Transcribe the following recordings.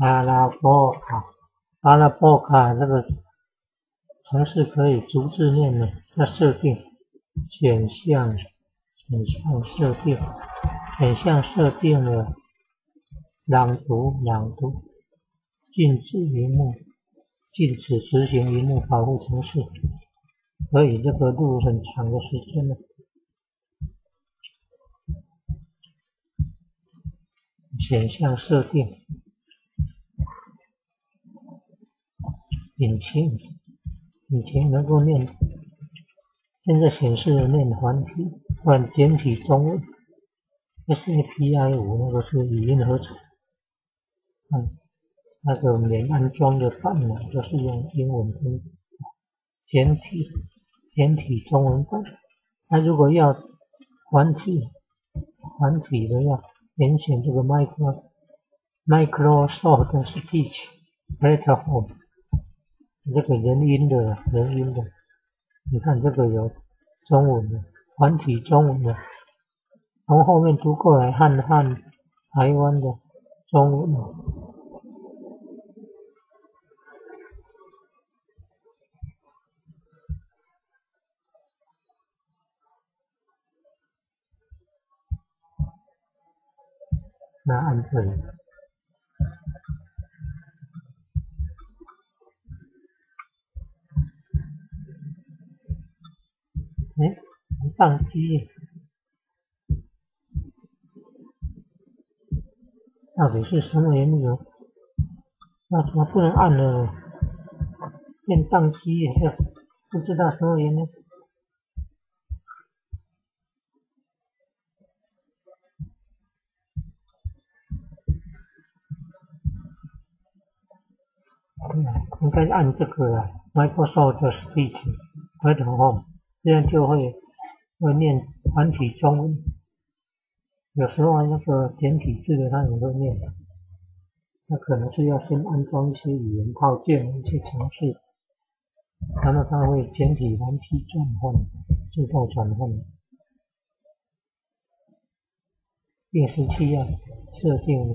阿拉伯卡，阿拉伯卡这个程式可以逐字念的，要设定选项设定，选项设定了朗读，禁止执行萤幕保护程式，所以这个录很长的时间了。选项设定，引擎能够念，现在显示的念繁体换简体中文 ，SAPI5 那个是语音合成，那个免安装的版本就是用英文跟简体中文版。那如果要繁体的要点选这个 Microsoft Speech Platform， 这个人音的，你看这个有中文的，繁体中文的，从后面读过来汉台湾的中文的。那按这里，宕机，到底是什么原因？那怎么不能按了？变宕机也是不知道什么原因。应该按这个Microsoft Speech Platform， 这样就会念繁体中文。有时候那个简体字的它也会念，那可能是要先安装一些语言套件、一些程式，然后它会简体繁体转换，自动转换。电视器要设定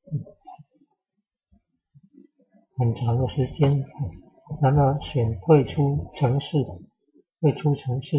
很长的时间，然后选退出程式，